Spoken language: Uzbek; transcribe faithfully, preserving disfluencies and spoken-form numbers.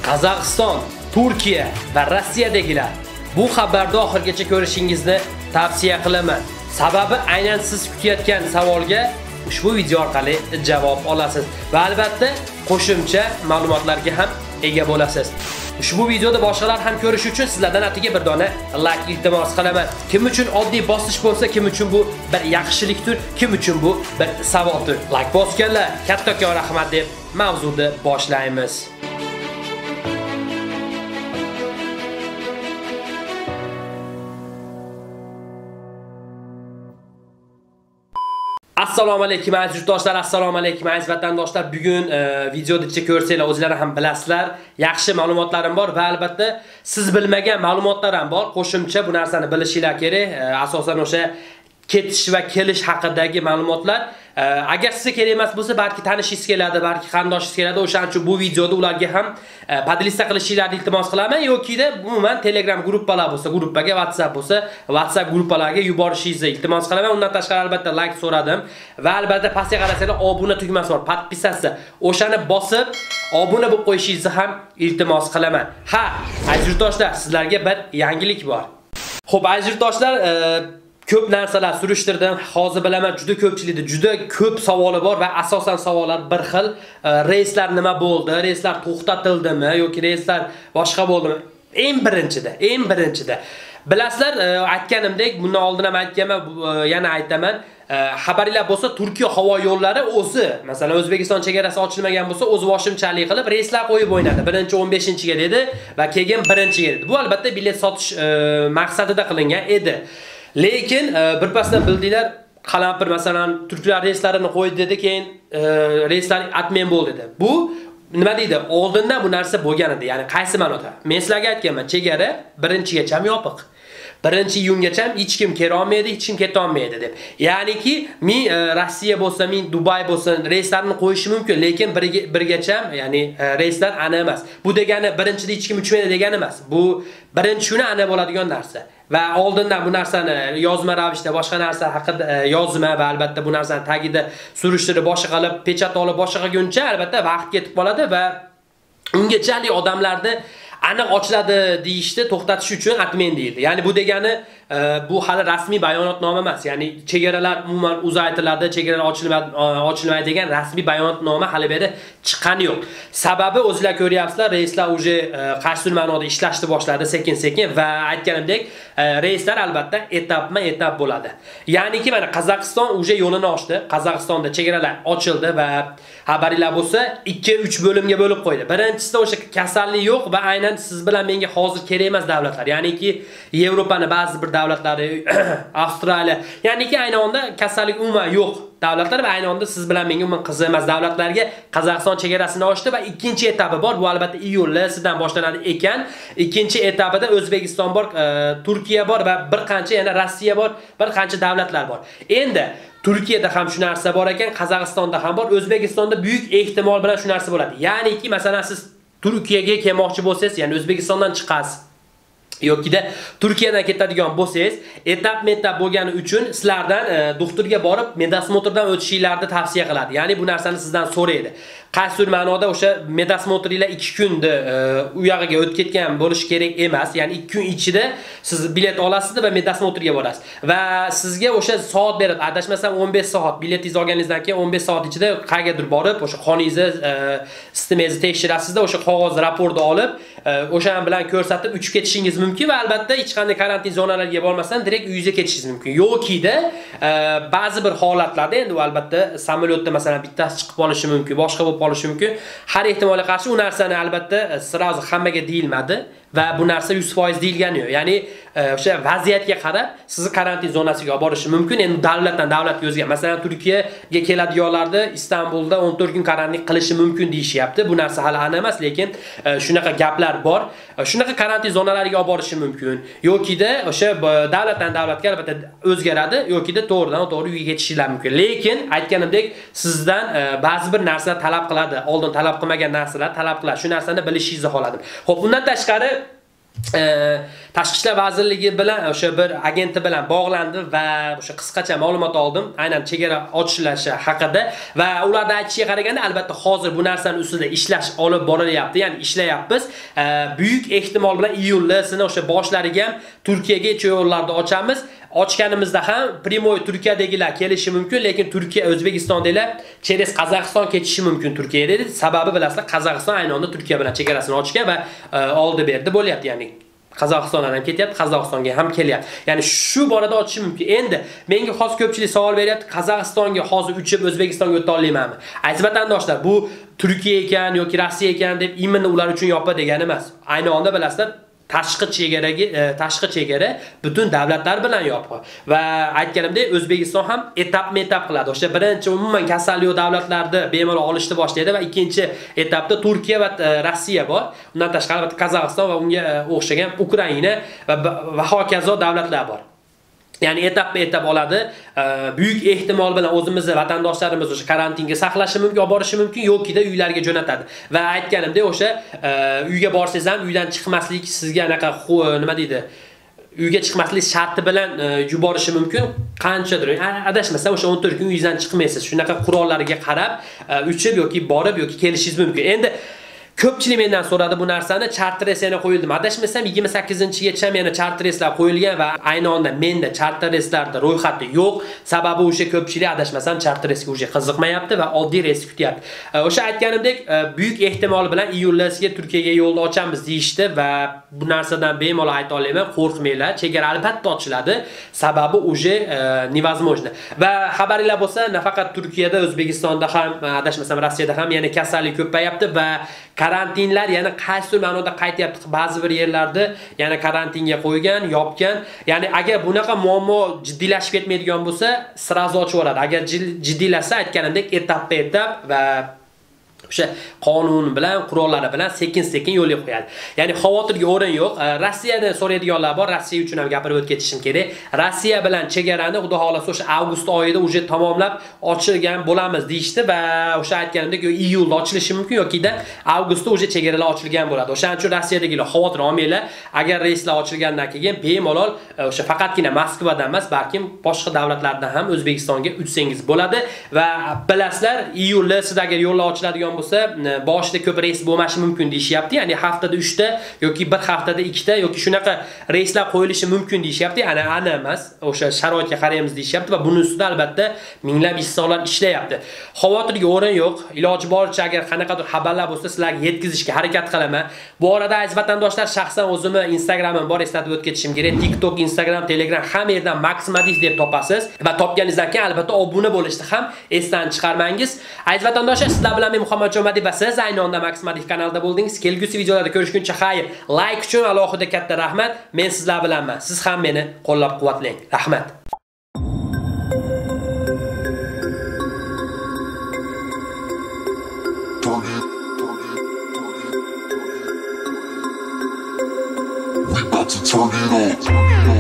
Qozog'iston, Turkiya va Rossiyadagilar, bu xabarda oxirgacha ko'rishingizni tavsiya qilaman. Sababi aynan siz kutayotgan savolga ushbu video orqali javob olasiz va albatta qo'shimcha ma'lumotlarga ham ega bo'lasiz. Ushbu videoda boshqalar ham ko'rish uchun sizlardan atiga bir dona like iltimos qilaman. Kim uchun oddiy bosish bo'lsa, kim uchun bu bir yaxshilikdir, kim uchun bu bir savoldir. Like bosganlar kattakon rahmat deb mavzuni boshlaymiz. Assalomu alaykum aziz yurtdoshlar, assalomu alaykum aziz vatandoshlar. Bugun e, videoda ichida ko'rsanglar, o'zingizlar ham bilasizlar, yaxshi ma'lumotlarim bor va albatta siz bilmagan ma'lumotlar ham bor. Qo'shimcha bu narsani bilishinglar kerak. E, asosan o'sha ketish va kelish haqidagi ma'lumotlar. E, agar sizga kerak emas bo'lsa, balki tanishingiz keladi, balki qarindoshingiz keladi. O'shaning uchun bu videoda ularga ham e, podlista qilishinglarni iltimos qilaman yoki-da umuman Telegram gruppalar bo'lsa, gruppaga, WhatsApp bo'lsa, WhatsApp gruppalariga yuborishingizni iltimos qilaman. Undan tashqari albatta like so'radim va albatta pastga qarasanglar obuna tugmasi bor, podpisatsiya. O'shani bosib obuna bo'lib qo'yishingizni ham iltimos qilaman. Ha, aziz yurtdoshlar, sizlarga bir yangilik bor. Xo'p, aziz yurtdoshlar, e, ko'p narsalar surishtirdim. Hozir bilaman juda ko'pchilikda juda ko'p savoli bor va asosan savollar bir xil. Reyslar nima bo'ldi? Reyslar to'xtatildimi yoki reyslar boshqa bo'ldimi? Eng birinchida, eng birinchida bilasizlar, aytganimdek, bundan oldin ham aytganman, yana aytaman. Xabaringlar bo'lsa, Turkiya havo yo'llari o'zi, masalan, O'zbekiston chegarasi ochilmagan bo'lsa, o'z boshimchalik qilib reyslar qo'yib o'ynadi. birinchi o'n beshinchiga dedi va keyin birinchiga dedi. Bu albatta bilet sotish maqsadida qilingan edi. Lekin bir pasdan bildinglar, qalampir masalan turklar reyslarini qo'ydi dedi, keyin reyslar atmen bo'ldi dedi. Bu nima deydi? Oldindan bu narsa bo'lgan edi. Ya'ni qaysi ma'noda? Men sizlarga aytganman, chegara birinchigacha yopiq. birinchi iyungacha hech kim kela olmaydi, hech kim keta olmaydi deb. Ya'niki men Rossiya bo'lsa, men Dubay bo'lsa reyslarni qo'yishi mumkin, lekin birgacha, ya'ni reyslar ana emas. Bu degani birinchida hech kim uchmaydi degani emas. Bu birinchi kuni ana bo'ladigan narsa. Va oldindan bu narsani yozma ravishda boshqa narsa haqida yozma va albatta bu narsani tagida surishtirib boshqa qilib pechat olib boshqa qilguncha albatta vaqt ketib qoladi va ungachalik odamlarni aniq ochiladi deyishdi, to'xtatish uchun atmen deyildi. Ya'ni bu degani bu hali rasmiy bayonotnoma emas. Ya'ni chegaralar umuman uzaytiriladi, chegaralar ochilmaydi, ochilmaydi degan rasmiy bayonotnoma hali bu yerda chiqqani yo'q. Sababi o'zingizlar ko'ryapsizlar, reyslar uje qaysi ma'noda ishlashni boshladi sekin-sekin va aytganimdek, reyslar albatta etapma-etap bo'ladi. Ya'niki mana Qozog'iston uje yo'lini ochdi. Qozog'istonda chegaralar ochildi va xabaringlar bo'lsa, ikki uch bo'limga bo'lib qo'ydi. Birinchisida o'sha kasallik yo'q va aynan siz bilan menga hozir kerak emas davlatlar. Ya'niki Yevropaning ba'zi bir davlatlari, Avstraliya, ya'niki aynan onda kasallik umuman yo'q davlatlar va aynan onda siz bilan menga umuman qiziq emas davlatlarga Qozog'iston chegarasini ochdi va ikkinchi etapi bor. Bu albatta iyuldan boshlanadi ekan. Ikkinchi etapida O'zbekiston bor, e, Turkiya bor va bir qancha yana Rossiya bor, bir qancha davlatlar bor. Endi Turkiyada ham shu narsa bor ekan, Qozog'istonda ham bor, O'zbekistonda buyuk ehtimol bilan shu narsa bo'ladi. Ya'niki masalan siz Turkiyaga kelmoqchi bo'lsangiz, ya'ni O'zbekistondan chiqasiz yoki-da Turkiyadan ketadigan bo'lsangiz, etap-etap bo'lgani uchun sizlardan e, doktorga borib medosmotrdan o'tishinglarni tavsiya qiladi. Ya'ni bu narsani sizdan so'raydi. Qaysi ma'noda o'sha medosmotringlar ikki kunda e, u yog'iga o'tib ketgan bo'lish kerak emas. Ya'ni ikki kun ichida siz bilet olasiz va medosmotrga borasiz. Va sizga o'sha soat beradi. Adashmasam o'n besh soat biletingizni olganingizdan keyin o'n besh soat ichida qayergadir borib, o'sha qoningizni, e, sistemangizni tekshirasizda, o'sha qog'oz raportni olib, e, o'sha bilan ko'rsatib uchib ketishingiz mumkin va albatta hech qanday karantin zonalariga bormasdan direkt uyingizga ketishingiz mumkin. Yoki-da e, ba'zi bir holatlarda endi albatta samolyotda masalan bittasi chiqib qolishi mumkin, boshqa bo'lib qolishi mumkin. Har ehtimolga qarshi u narsani albatta sirazi hammaga deyilmadi va bu narsa yuz foiz deyilgani yo'q. Ya'ni o'sha vaziyatga qarab sizni karantin zonasiga olib borishi mumkin. Endi davlatdan davlatga o'zgaradi. Masalan, Turkiyaga keladiganlarda Istanbulda o'n to'rt kun karantin qilishi mumkin deyishyapti. Bu narsa hali aniq emas, lekin shunaqa gaplar bor. Shunaqa karantin zonalariga olib borishi mumkin. Yoki-da o'sha davlatdan davlatga albatta o'zgaradi, yoki-da to'g'ridan-to'g'ri uyga ketishingiz mumkin. Lekin aytganimdek, sizdan ba'zi bir narsalar talab qiladi. Oldin talab qilmagan narsalar talab qiladi. Shu narsani bilishingizni xohladim. Xo'p, bundan tashqari Tashqi ishlar vazirligi bilan o'sha bir agenti bilan bog'landi va o'sha qisqacha ma'lumot oldim, aynan chegara ochilashi haqida va ularda aytishiga qaraganda albatta hozir bu narsani ustida ishlash olib borilyapti, ya'ni ishlayapmiz. Buyuk ehtimol bilan iyullasini o'sha boshlariga ham Turkiyaga yo'llarni ochamiz. Ochganimizda ham primoy Turkiyadagilar kelishi mumkin, lekin Turkiya O'zbekistondagilar cheres Qozog'iston ketishi mumkin Turkiyaga dedi. Sababi bilasizlar, Qozog'iston ayni onda Turkiya bilan chegarasini ochgan va oldi berdi bo'lyapti, ya'ni Qozog'istondan ham ketyapti, Qozog'istonga ham kelyapti. Ya'ni shu borada ochishi mumkin. Endi menga hozir ko'pchilik savol beryapti, Qozog'istonga hozir uchib O'zbekistonga o'ta olmaymanmi? Aziz vatandoshlar, bu Turkiya ekan yoki Rossiya ekan deb imini ular uchun yopa degani emas. Ayni onda bilasizlar, tashqi chegaraga tashqi chegara butun davlatlar bilan yopiq va aytganimdek O'zbekiston ham etap-etap qiladi. O'sha birinchi umuman kasallik davlatlarni bemalol olishni boshlaydi va ikkinchi etapda Turkiya va Rossiya bor. Undan tashqari albatta Qozog'iston va unga o'xshagan Ukraina va va hokazo davlatlar bor. Ya'ni etap-etap oladi. Buyuk ehtimol bilan o'zimizni vatandoshlarimiz o'sha karantinga saqlashi mumkin, olib borishi mumkin yoki-da uylariga jo'natadi. Va aytganimdek o'sha uyga borsangiz ham uydan chiqmaslik sizga anaqa nima deydi? Uyga chiqmaslik sharti bilan yuborishi mumkin. Qanchadir adashmasa o'sha o'n to'rt kun uydan chiqmaysiz. Shunaqa qurollarga qarab uchib yoki borib yoki kelishingiz mumkin. Endi ko'pchilik mendan so'radi bu narsani, charter reys yana qo'yildi. Adashmasam yigirma sakkizinchigacha yana charter reyslar qo'yilgan va ayni onda menda charter reyslarda ro'yxati yo'q. Sababi o'sha ko'pchilik adashmasam charter reysga o'sha qiziqmayapti va oddiy reys kutyapti. O'sha aytganimdek, buyuk ehtimol bilan iyullasiga Turkiyaga yo'lni ochamiz deyishdi va bu narsadan bemalol ayta olaman, qo'rqmanglar. Chegara albatta ochiladi. Sababi o'sha невозможно. Va xabaringlar bo'lsa, nafaqat Turkiyada, O'zbekistonda ham, adashmasam Rossiyada ham yana kasallik ko'payapti va karantinlar yana qaysi ma'noda qaytyapti. Ba'zi bir yerlarda yana karantinga qo'ygan, yopgan. Ya'ni agar bunaqa muammo jiddiylashib ketmaydigan bo'lsa, sirazi ochib yuboradi. Agar jiddiylashsa, aytganimdek etap-etap va o'sha qonun bilan, qurollari bilan sekin-sekin yo'lga qo'yadi. Ya'ni xavotirga o'rin yo'q. Rossiyadan so'raydiganlar bor, Rossiya uchun ham gapirib o'tib ketishim kerak. Rossiya bilan chegarani xudo xolasa o'sha avgust oyida o'sha tamomlab ochilgan bo'lamiz deyishdi va o'sha aytganimdek iyulda ochilishi mumkin yoki-da avgustda o'sha chegaralar ochilgan bo'ladi. O'shaning uchun Rossiyadagilar xavotir olmanglar. Agar reyslar ochilgandan keyin bemalol o'sha faqatgina Moskvadan emas, balkim boshqa davlatlardan ham O'zbekistonga uchsangiz bo'ladi va bilasizlar, iyulda siz agar yo'llar ochiladigan bo'lsa, boshida ko'p reys bo'lmashi mumkin deyishyapti. Ya'ni haftada uchta yoki bir haftada ikkita yoki shunaqa reyslar qo'yilishi mumkin deyishyapti. Ana ana emas, o'sha sharoitga qaraymiz deyishyapti va buning ustida albatta minglab ishchilar ishlayapti. Xavotirga o'rin yo'q. Iloji boricha agar qanaqadir xabarlar bo'lsa, sizlarga yetkazishga harakat qilaman. Bu orada aziz vatandoshlar, shaxsan o'zimni Instagramim bor, eslatib o'tib ketishim kerak. TikTok, Instagram, Telegram hamma yerdan Maxmadis deb topasiz va topganingizdan keyin albatta obuna bo'lishni ham esdan chiqarmangiz. Aziz vatandoshlar, sizlar bilan men Muhammad Jomadi va siz ayni onda Maxmadis kanalida bo'ldingiz. Kelgusi videolarda ko'rishguncha xayr. Like uchun alohida katta rahmat. Men sizlar bilanman. Siz ham meni qo'llab-quvvatlang. Rahmat. We about to turn it on.